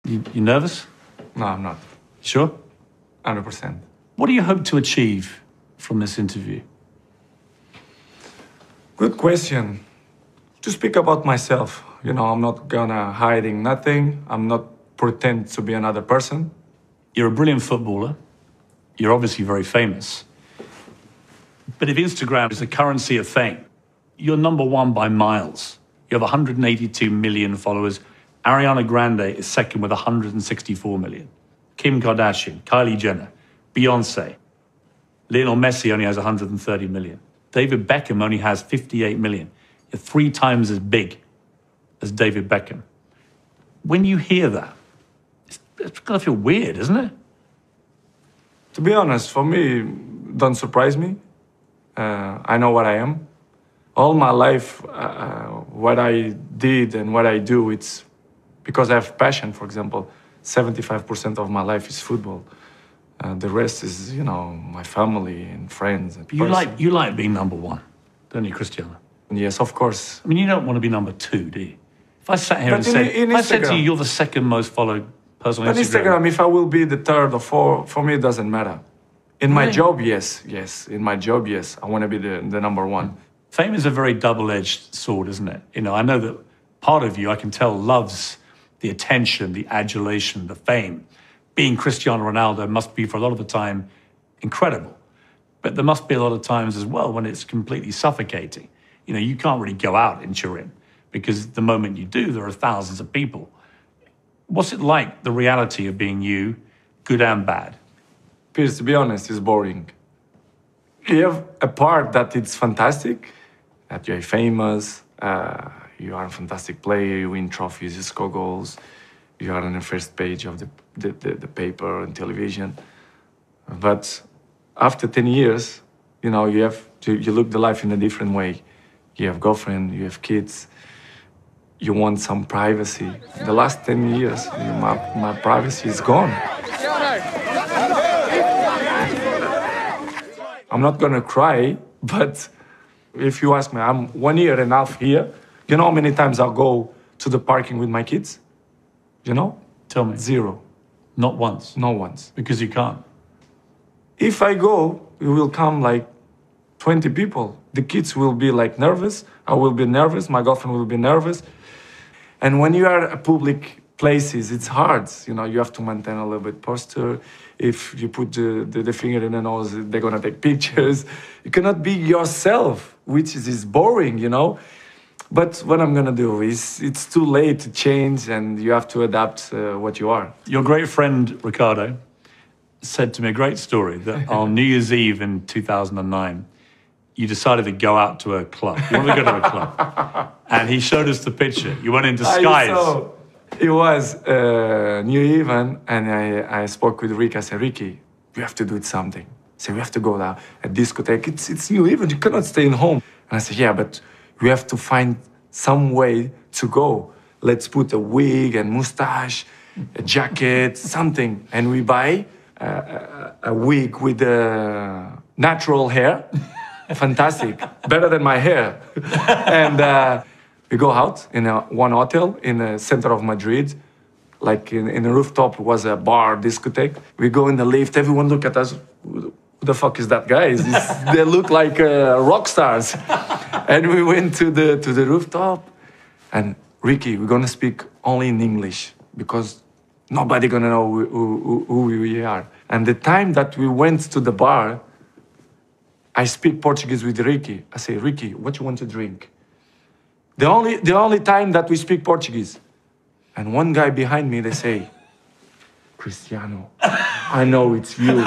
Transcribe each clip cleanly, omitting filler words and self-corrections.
You nervous? No, I'm not. Sure? 100%. What do you hope to achieve from this interview? Good question. To speak about myself, you know, I'm not gonna hiding nothing. I'm not pretend to be another person. You're a brilliant footballer. You're obviously very famous. But if Instagram is the currency of fame, you're number one by miles. You have 182 million followers. Ariana Grande is second with 164 million. Kim Kardashian, Kylie Jenner, Beyonce. Lionel Messi only has 130 million. David Beckham only has 58 million. You're 3 times as big as David Beckham. When you hear that, it's gonna feel weird, isn't it? To be honest, for me, don't surprise me. I know what I am. All my life, what I did and what I do, it's because I have passion. For example, 75% of my life is football. The rest is, you know, my family and friends. And you like being number one, don't you, Cristiano? Yes, of course. I mean, you don't want to be number 2, do you? If I sat here and said, if I said to you, you're the second most followed person on Instagram, if I will be the 3rd or 4th, for me, it doesn't matter. In my job, yes. In my job, yes. I want to be the number 1. Fame is a very double-edged sword, isn't it? You know, I know that part of you, I can tell, loves the attention, the adulation, the fame. Being Cristiano Ronaldo must be, for a lot of the time, incredible. But there must be a lot of times as well when it's completely suffocating. You know, you can't really go out in Turin because the moment you do, there are thousands of people. What's it like, the reality of being you, good and bad? Piers, to be honest, it's boring. You have a part that it's fantastic, that you're famous, you are a fantastic player, you win trophies, you score goals, you are on the first page of the paper and television. But after 10 years, you know, you look the life in a different way. You have girlfriend, you have kids, you want some privacy. The last 10 years, my privacy is gone. I'm not gonna cry, but if you ask me, I'm 1.5 years here. You know how many times I'll go to the parking with my kids? You know? Tell me. 0. Not once? Not once. Because you can't? If I go, it will come like 20 people. The kids will be like nervous. I will be nervous. My girlfriend will be nervous. And when you are at public places, it's hard. You know, you have to maintain a little bit posture. If you put the finger in the nose, they're gonna take pictures. You cannot be yourself, which is boring, you know. But what I'm gonna do is, it's too late to change, and you have to adapt what you are. Your great friend Ricardo said to me a great story that on New Year's Eve in 2009, you decided to go out to a club. You wanted to go to a club. And he showed us the picture. You went in disguise. It was New Year, and I spoke with Ricky. I said, Ricky, we have to do something. I said, we have to go to a discotheque. It's New Year, you cannot stay in home. And I said, yeah, but we have to find some way to go. Let's put a wig and mustache, a jacket, something. And we buy a wig with natural hair. Fantastic, better than my hair. And we go out in one hotel in the center of Madrid. Like in the rooftop was a bar, discotheque. We go in the lift, everyone look at us. Who the fuck is that guy? They look like rock stars. And we went to the rooftop. And Ricky, we're gonna speak only in English because nobody gonna know who we are. And the time that we went to the bar, I speak Portuguese with Ricky. I say, Ricky, what you want to drink? The only time that we speak Portuguese. And one guy behind me, they say, Cristiano, I know it's you.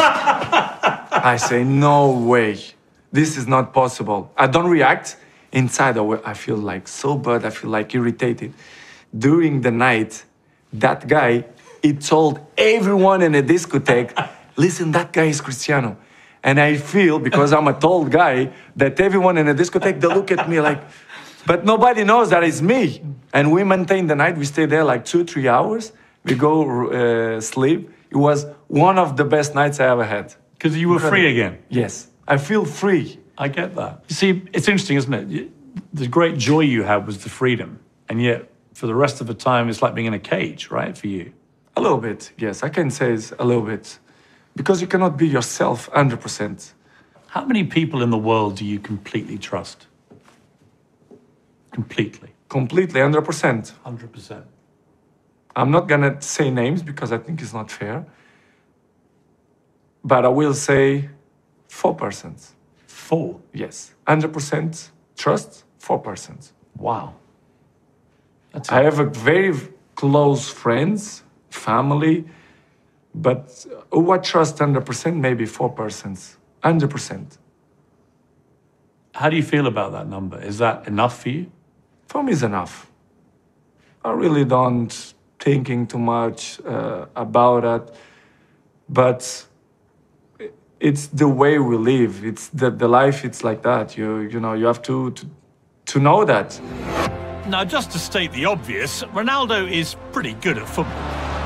I say, no way. This is not possible. I don't react. Inside, I feel like so bad. I feel like irritated. During the night, that guy, he told everyone in the discotheque, listen, that guy is Cristiano. And I feel, because I'm a tall guy, that everyone in the discotheque, they look at me like, but nobody knows that it's me. And we maintain the night. We stay there like 2-3 hours. We go sleep. It was one of the best nights I ever had. Because you were free again? Yes. I feel free. I get that. You see, it's interesting, isn't it? The great joy you had was the freedom. And yet, for the rest of the time, it's like being in a cage, right, for you? A little bit, yes. I can say it's a little bit. Because you cannot be yourself 100%. How many people in the world do you completely trust? Completely. Completely, 100%. 100%. I'm not gonna say names because I think it's not fair. But I will say 4%. 4. Yes. 100% trust, 4%. Wow. That's I have a very close friends, family, but who I trust 100%, maybe 4%. 100%. How do you feel about that number? Is that enough for you? For me, it's enough. I really don't thinking too much about it, but it's the way we live. It's the life. It's like that. You know you have to know that. Now, just to state the obvious, Ronaldo is pretty good at football.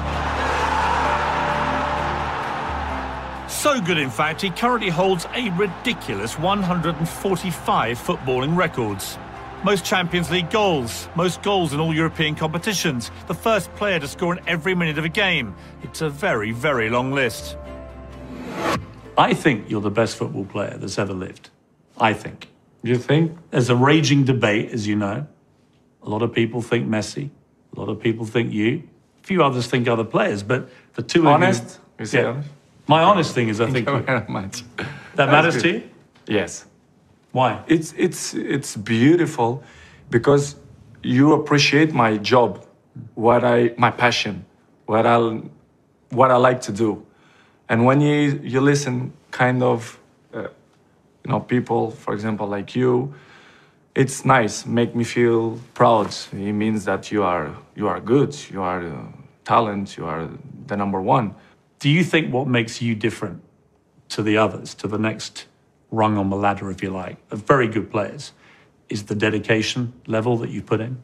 So good, in fact, he currently holds a ridiculous 145 footballing records. Most Champions League goals, most goals in all European competitions, the first player to score in every minute of a game. It's a very, very long list. I think you're the best football player that's ever lived. I think. You think? There's a raging debate, as you know. A lot of people think Messi. A lot of people think you. A few others think other players, but the two Honest? of you... You say Yeah. honest? My honest thing is I Thank think you you. very much. That matters to you? Yes. Why? It's beautiful because you appreciate my job, my passion, what I like to do, and when you listen, kind of, people, for example, like you, it's nice, make me feel proud. It means that you are good, you are talent, you are the number one. Do you think what makes you different to the others, to the next rung on the ladder, if you like, of very good players, is the dedication level that you put in?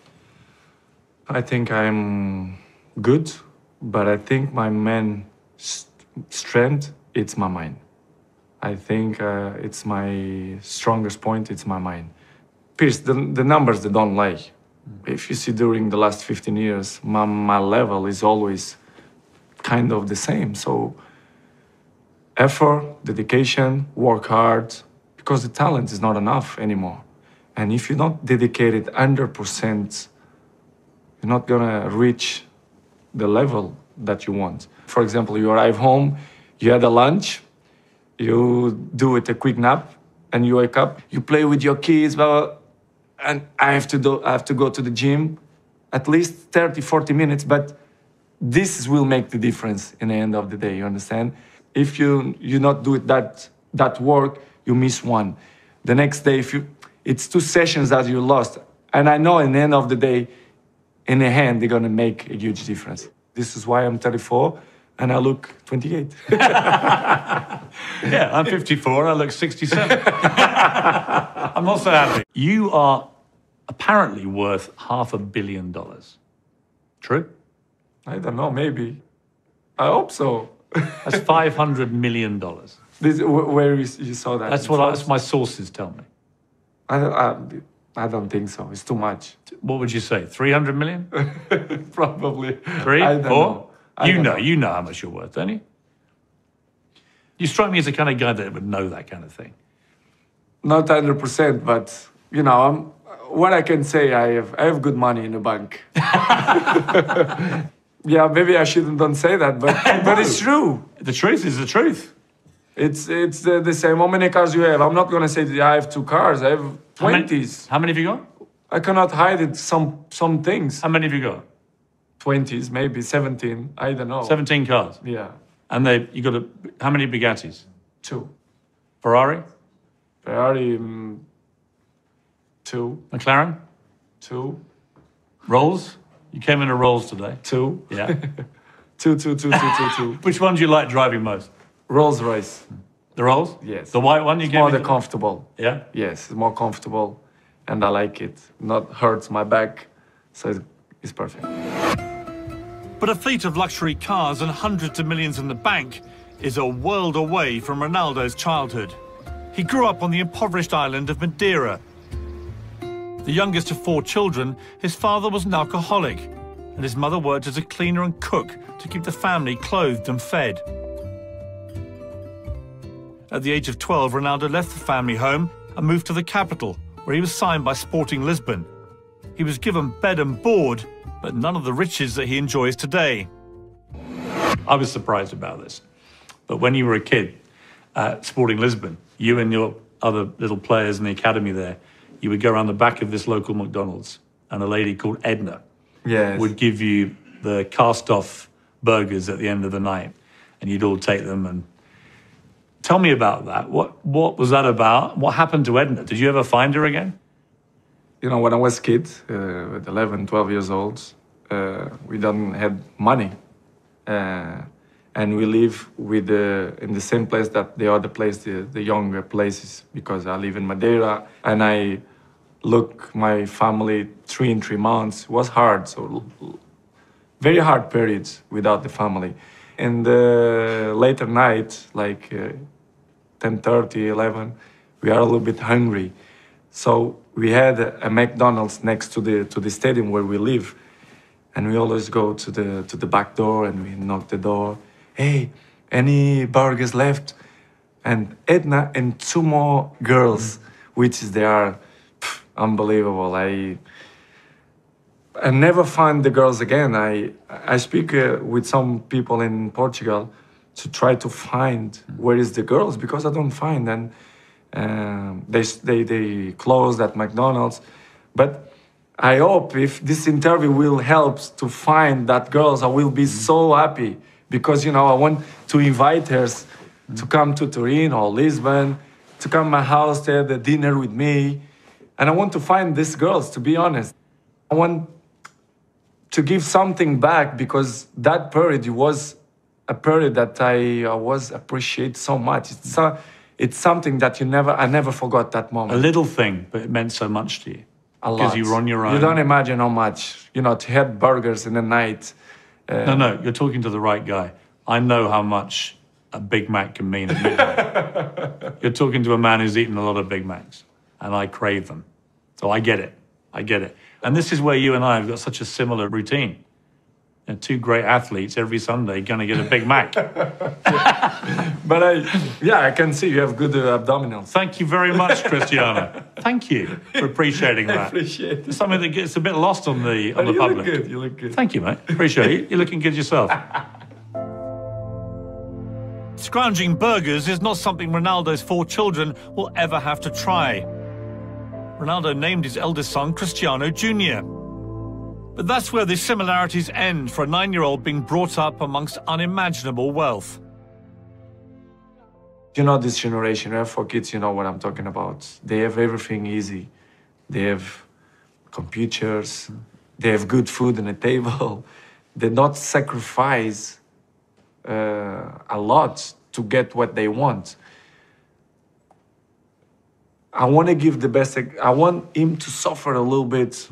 I think I'm good, but I think my main strength, it's my mind. I think it's my strongest point, it's my mind. Pierce, the numbers they don't lie. If you see during the last 15 years, my level is always kind of the same. So effort, dedication, work hard, because the talent is not enough anymore. And if you're not dedicated 100%, you're not gonna reach the level that you want. For example, you arrive home, you had a lunch, you do it a quick nap, and you wake up, you play with your kids, blah, blah, and I have to go to the gym at least 30, 40 minutes, but this will make the difference in the end of the day, you understand? If you not do it that work, you miss one. The next day, it's 2 sessions that you lost. And I know in the end of the day, in the hand, they're gonna make a huge difference. This is why I'm 34 and I look 28. Yeah, I'm 54 and I look 67. I'm not so happy. You are apparently worth $500 million. True? I don't know, maybe. I hope so. That's $500 million. Where you saw that? That's my sources tell me. I don't think so. It's too much. What would you say? 300 million? Probably. 3? I don't 4? know. You know how much you're worth, don't you? You strike me as the kind of guy that would know that kind of thing. Not 100%, but what I can say, I have good money in the bank. Yeah, maybe I don't say that, but it's true. The truth is the truth. It's the same. How many cars you have? I'm not gonna say that I have 2 cars. I have 20s. How many have you got? I cannot hide it. Some things. How many have you got? 20s, maybe 17. I don't know. 17 cars. Yeah, And you got how many Bugattis? 2. Ferrari? Ferrari, 2. McLaren? 2. Rolls? You came in a Rolls today. 2. Yeah. 2. Which one do you like driving most? Rolls Royce. The Rolls? Yes. The white one you It's gave more me? the comfortable. Yeah? Yes, it's more comfortable, and I like it. Not hurts my back, so it's perfect. But a fleet of luxury cars and hundreds of millions in the bank is a world away from Ronaldo's childhood. He grew up on the impoverished island of Madeira. The youngest of 4 children, his father was an alcoholic. and his mother worked as a cleaner and cook to keep the family clothed and fed. At the age of 12, Ronaldo left the family home and moved to the capital, where he was signed by Sporting Lisbon. He was given bed and board, but none of the riches that he enjoys today. I was surprised about this. But when you were a kid at Sporting Lisbon, you and your other little players in the academy there, you would go around the back of this local McDonald's, and a lady called Edna would give you the cast-off burgers at the end of the night, and you'd all take them. And tell me about that. What was that about? What happened to Edna? Did you ever find her again? You know, when I was a kid, with 11, 12 years old, we didn't have money. And we live with in the same place that the other place, the younger places, because I live in Madeira, and I look my family 3 in 3 months. It was hard, so very hard periods without the family. In the later night, like 10:30, 11, we are a little bit hungry. So we had a McDonald's next to the stadium where we live, and we always go to the back door and we knock the door. Hey, any burgers left? And Edna and 2 more girls, which they are unbelievable. I never find the girls again. I speak with some people in Portugal to try to find where is the girls, because I don't find them. They closed at McDonald's. But I hope if this interview will help to find that girls, I will be so happy, because, you know, I want to invite her to come to Turin or Lisbon, to come to my house, to have a dinner with me. And I want to find these girls, to be honest. I want to give something back, because that period was a period that I was appreciate so much. It's something that I never forgot that moment. A little thing, but it meant so much to you. A lot. Because you were on your own. You don't imagine how much, you know, to have burgers in the night. No, you're talking to the right guy. I know how much a Big Mac can mean at midnight. You're talking to a man who's eaten a lot of Big Macs, and I crave them. So I get it. I get it. And this is where you and I have got such a similar routine. You know, 2 great athletes every Sunday going to get a Big Mac. But I can see you have good abdominals. Thank you very much, Cristiano. Thank you for appreciating that. I appreciate it. It's something that gets a bit lost on the But you public. look good. You look good. Thank you, mate. Appreciate it. You're looking good yourself. Scrounging burgers is not something Ronaldo's 4 children will ever have to try. Ronaldo named his eldest son Cristiano Jr. But that's where the similarities end for a 9-year-old being brought up amongst unimaginable wealth. You know, this generation, for kids, you know what I'm talking about. They have everything easy. They have computers. They have good food on the table. They don't sacrifice a lot to get what they want. I want to give the best. I want him to suffer a little bit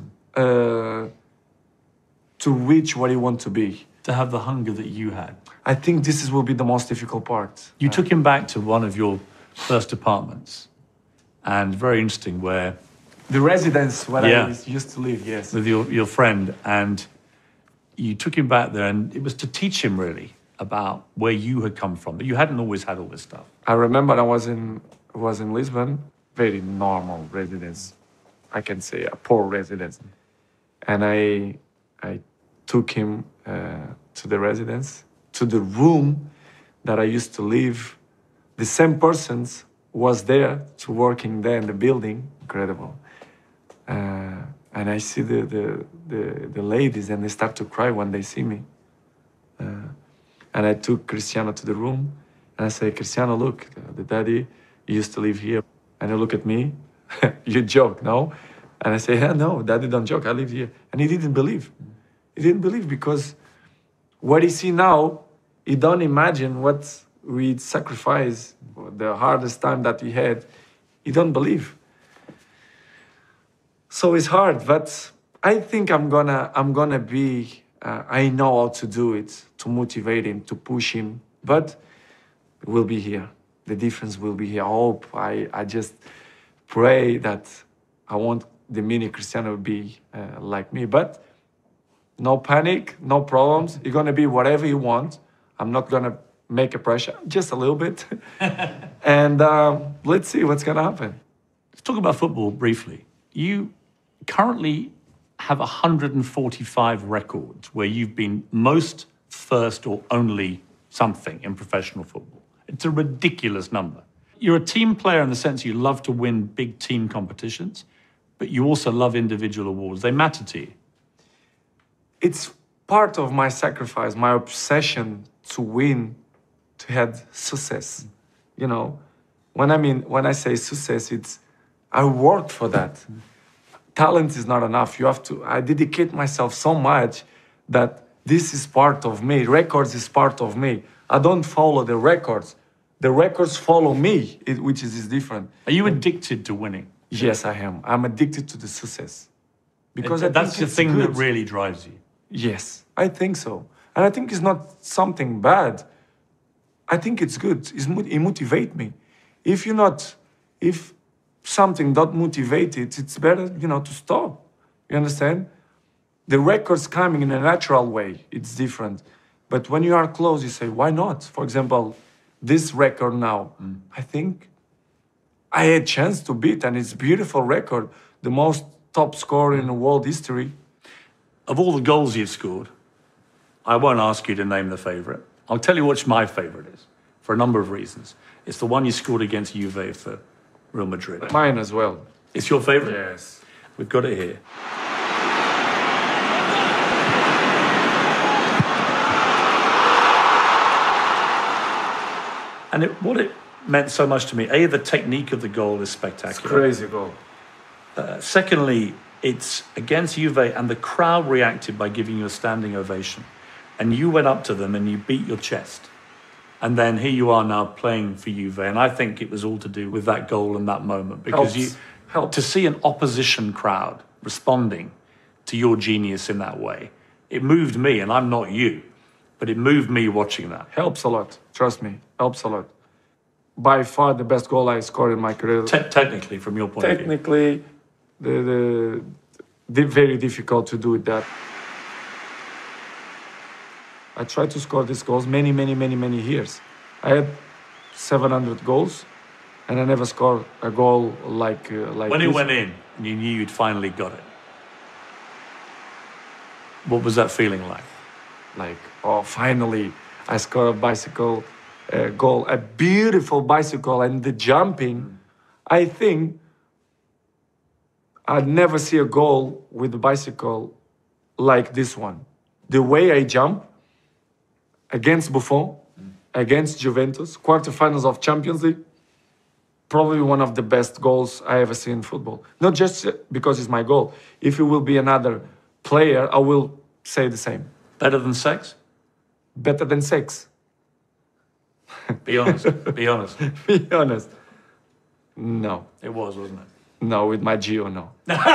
to reach what he wants to be. To have the hunger that you had. I think this will be the most difficult part. You took him back to one of your first apartments, and very interesting, where The residence where I used to live, yes. with your friend, and you took him back there, and it was to teach him really about where you had come from, but you hadn't always had all this stuff. I remember I was in Lisbon, very normal residence, I can say a poor residence, and I took him to the residence, to the room that I used to live. The same persons was there to working there in the building, incredible. And I see the ladies, and they start to cry when they see me. And I took Cristiano to the room, and I say, Cristiano, look, the daddy used to live here. And he look at me, you joke, no? And I say, yeah, no, daddy don't joke, I live here. And he didn't believe. He didn't believe, because what he see now, he don't imagine what we sacrifice, the hardest time that he had. He don't believe. So it's hard, but I think I'm gonna be, I know how to do it, to motivate him, to push him, but we'll be here. The difference will be here. I hope, I just pray that I want the mini Cristiano to be like me, but No panic, no problems. You're gonna be whatever you want. I'm not gonna make a pressure, just a little bit. And let's see what's gonna happen. Let's talk about football briefly. You currently have 145 records where you've been most, first, or only something in professional football. It's a ridiculous number. You're a team player in the sense you love to win big team competitions, but you also love individual awards. They matter to you. It's part of my sacrifice, my obsession to win, to have success. You know, when I say success, it's I worked for that. Talent is not enough. I dedicate myself so much that this is part of me. Records is part of me. I don't follow the records. The records follow me, which is different. Are you addicted to winning? Yes, I am. I'm addicted to the success. Because I that's think the it's thing that good. really drives you. Yes, I think so. And I think it's not something bad. I think it's good. It motivates me. If something not motivated, it's better, to stop. You understand? The record's coming in a natural way. It's different. But when you are close, you say, why not? For example, this record now, I think I had a chance to beat, and it's a beautiful record. The most top scorer in the world history. Of all the goals you've scored, I won't ask you to name the favourite. I'll tell you which my favourite is, for a number of reasons. It's the one you scored against Juve for Real Madrid. Mine as well. It's your favourite? Yes. We've got it here. And what it meant so much to me, A, the technique of the goal is spectacular. Crazy goal. Secondly, it's against Juve, and the crowd reacted by giving you a standing ovation. And you went up to them and you beat your chest. And then here you are now playing for Juve. And I think it was all to do with that goal and that moment. Because Helps. to see an opposition crowd responding to your genius in that way, it moved me, and I'm not you, but it moved me watching that. Helps a lot. Trust me. Helps a lot. By far the best goal I scored in my career. Technically, from your point of view. Technically, the very difficult to do with that. I tried to score these goals many years. I had 700 goals, and I never scored a goal like When it this. went in, and you knew you'd finally got it. What was that feeling like? Like, oh, finally, I scored a bicycle goal, a beautiful bicycle, and the jumping. I think I'd never see a goal with a bicycle like this one. The way I jump against Buffon, against Juventus, quarterfinals of Champions League, probably one of the best goals I ever seen in football. Not just because it's my goal. If it will be another player, I will say the same. Better than sex? Better than sex. Be honest. Be honest. Be honest. No. It was, wasn't it? No, with my Gio, no.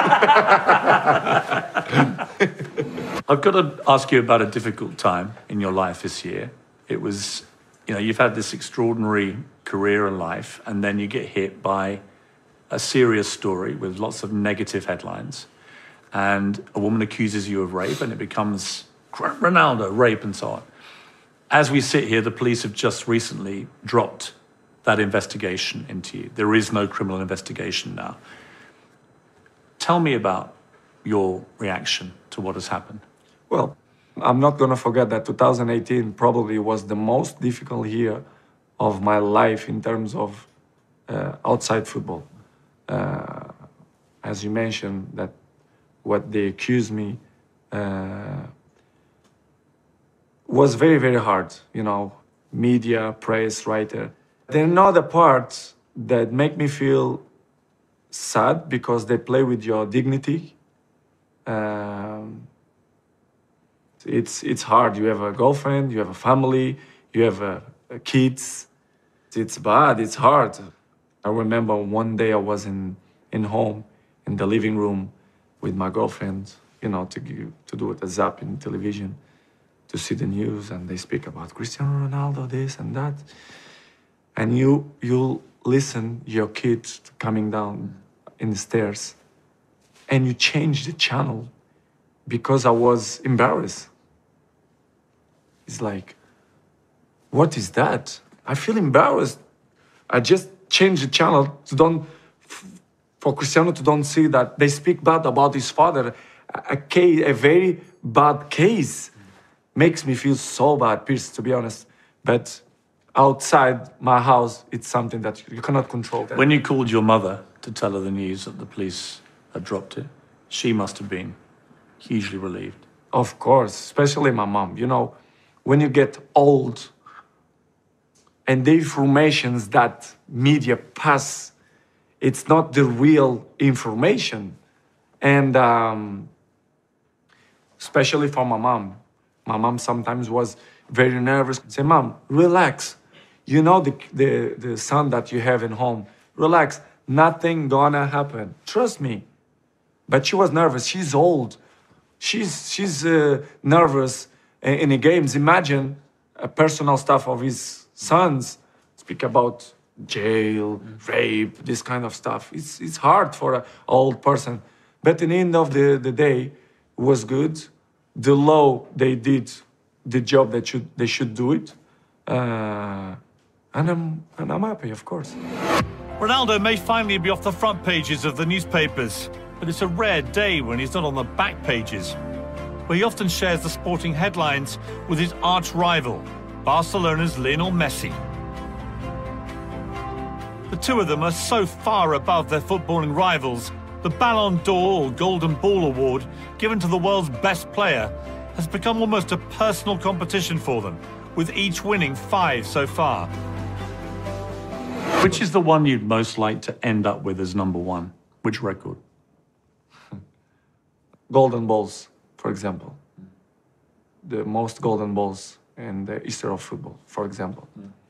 I've got to ask you about a difficult time in your life this year. It was, you've had this extraordinary career and life, and then you get hit by a serious story with lots of negative headlines. And a woman accuses you of rape, and it becomes Ronaldo, rape, and so on. As we sit here, the police have just recently dropped that investigation into you. There is no criminal investigation now. Tell me about your reaction to what has happened. Well, I'm not going to forget that 2018 probably was the most difficult year of my life in terms of outside football. As you mentioned, that what they accused me was very hard. Media, press, writer. There are another parts that make me feel sad because they play with your dignity. It's hard. You have a girlfriend, you have a family, you have kids. It's bad. It's hard. I remember one day I was in home in the living room with my girlfriend, to do a zap in television, to see the news, and they speak about Cristiano Ronaldo, this and that. And you listen your kids coming down in the stairs, and you change the channel, because I was embarrassed. It's like, what is that? I feel embarrassed. I just changed the channel to for Cristiano to don't see that they speak bad about his father. A very bad case makes me feel so bad, Piers, to be honest. But outside my house, it's something that you cannot control. That. When you called your mother to tell her the news that the police had dropped it, she must have been hugely relieved. Of course, especially my mom. You know, when you get old and the informations that media pass, it's not the real information. And especially for my mom. My mom sometimes was very nervous. Say, Mom, relax. You know the son that you have in home. Relax. Nothing gonna happen. Trust me. But she was nervous. She's old. She's nervous in the games. Imagine personal stuff of his sons. Speak about jail, rape, this kind of stuff. It's hard for an old person. But in the end of the day, it was good. The law, they did the job that they should do it. And I'm happy, of course. Ronaldo may finally be off the front pages of the newspapers, but it's a rare day when he's not on the back pages, where he often shares the sporting headlines with his arch-rival, Barcelona's Lionel Messi. The two of them are so far above their footballing rivals, the Ballon d'Or or Golden Ball award, given to the world's best player, has become almost a personal competition for them, with each winning 5 so far. Which is the one you'd most like to end up with as number one? Which record? Golden balls, for example. The most golden balls in the history of football, for example.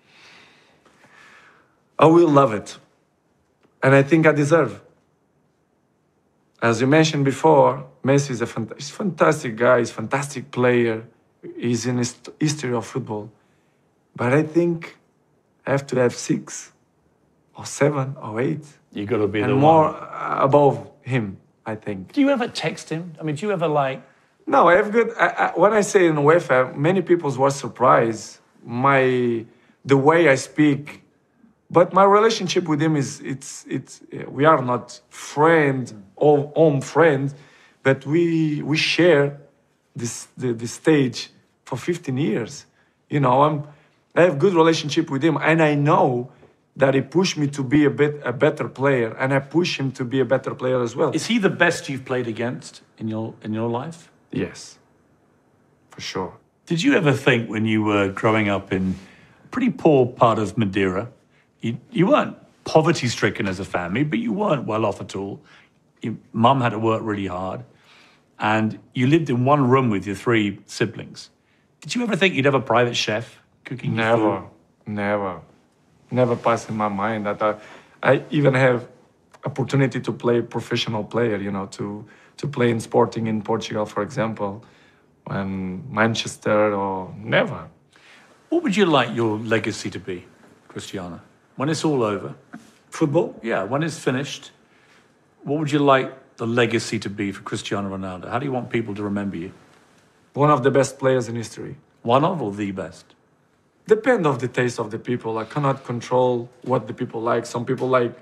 I will love it. And I think I deserve. As you mentioned before, Messi is he's a fantastic guy, he's a fantastic player. He's in the history of football. But I think I have to have 6 or 7 or 8. You got to be and the more one. above him, I think. Do you ever text him? I mean, do you ever like... No, I have good... when I say in UEFA, many people were surprised the way I speak. But my relationship with him is, we are not friends or home friends, but we share the stage for 15 years. You know, I have good relationship with him, and I know that he pushed me to be a better player, and I push him to be a better player as well. Is he the best you've played against in your life? Yes, for sure. Did you ever think when you were growing up in a pretty poor part of Madeira, you weren't poverty-stricken as a family, but you weren't well off at all. Your mum had to work really hard, and you lived in one room with your 3 siblings. Did you ever think you'd have a private chef cooking your food? Never passed in my mind that I even have opportunity to play professional player, you know, to play in Sporting in Portugal, for example, and Manchester, or never. What would you like your legacy to be, Cristiano? When it's all over? Football? Yeah, when it's finished, what would you like the legacy to be for Cristiano Ronaldo? How do you want people to remember you? One of the best players in history. One of or the best? Depend of the taste of the people. I cannot control what the people like. Some people like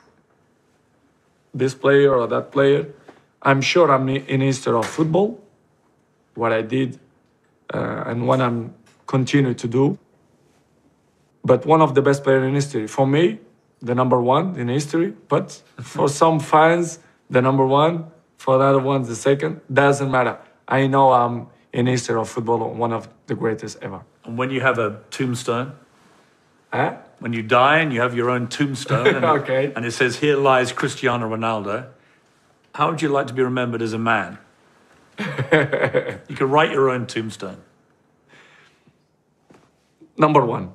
this player or that player. I'm sure I'm in history of football, what I did and what I'm continue to do. But one of the best players in history. For me, the number 1 in history. But for some fans, the number 1. For the other ones, the second. Doesn't matter. I know I'm in history of football, one of the greatest ever. And when you have a tombstone? Huh? When you die and you have your own tombstone and, okay. And it says, here lies Cristiano Ronaldo, how would you like to be remembered as a man? You could write your own tombstone. Number 1.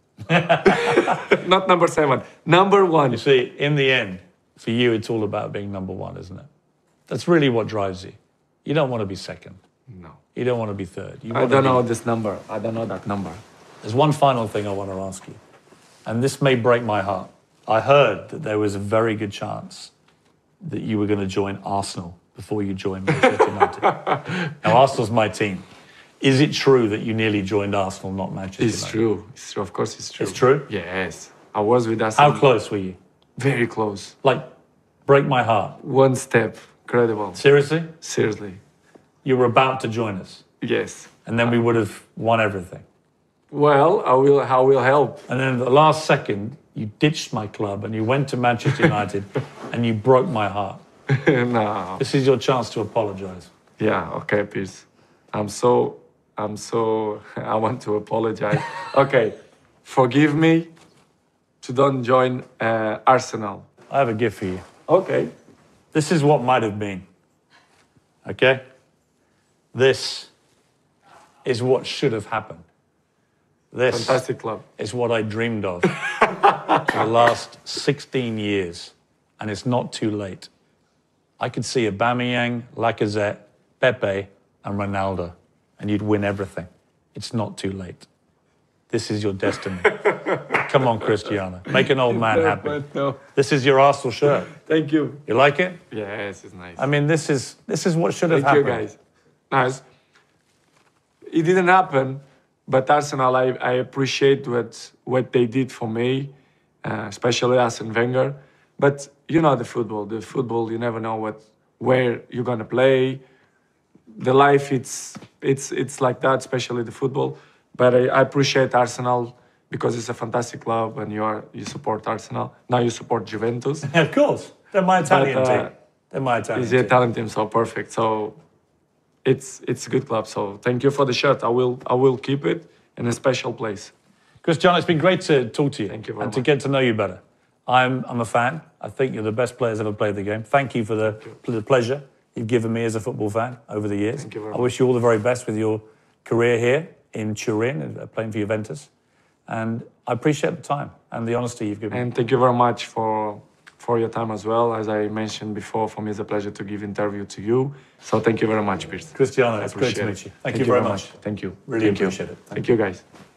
Not number 7. Number 1. You see, in the end, for you, it's all about being number 1, isn't it? That's really what drives you. You don't want to be second. No. You don't want to be third. I don't know this number. I don't know that number. There's one final thing I want to ask you, and this may break my heart. I heard that there was a very good chance that you were going to join Arsenal before you joined Manchester United. Now, Arsenal's my team. Is it true that you nearly joined Arsenal, not Manchester It's United? true. It's true. Of course, it's true. It's true? Yes. I was with us. How close were you? Very close. Like, break my heart. One step. Incredible. Seriously? Seriously. You were about to join us, Yes. and then we would have won everything. Well, I will help. And then at the last second, you ditched my club and you went to Manchester United and you broke my heart. No. This is your chance to apologise. Yeah, okay, Piers. I want to apologize. Okay, forgive me to don't join Arsenal. I have a gift for you. Okay. This is what might have been. Okay? This is what should have happened. This Fantastic club. is what I dreamed of for the last 16 years, and it's not too late. I could see Aubameyang, Lacazette, Pepe, and Ronaldo, and you'd win everything. It's not too late. This is your destiny. Come on, Cristiano. Make an old man happy. No. This is your Arsenal shirt. Thank you. You like it? Yes, it's nice. I mean, this is what should have Thank you, happened. guys. Nice. It didn't happen, but Arsenal, I appreciate what they did for me, especially Arsene Wenger. But you know the football, you never know where you're gonna play. The life, it's like that, especially the football. But I appreciate Arsenal because it's a fantastic club, and you support Arsenal. Now you support Juventus. Of course. They're my Italian But, team. They're my Italian It's the team. Italian team, so perfect. So it's a good club. So thank you for the shirt. I will keep it in a special place. Cristiano, it's been great to talk to you. Thank you very and to much. get to know you better. I'm a fan. I think you're the best players ever played the game. Thank you for the pleasure you've given me as a football fan over the years. Thank you very I wish you all the very best with your career here in Turin, playing for Juventus. And I appreciate the time and the honesty you've given me. And thank you very much for your time as well. As I mentioned before, for me it's a pleasure to give interview to you. So thank you very much, Piers. Cristiano, I it's great to appreciate meet it. you. Thank you very much. Thank you. Really Thank you. appreciate it. Thank you, guys.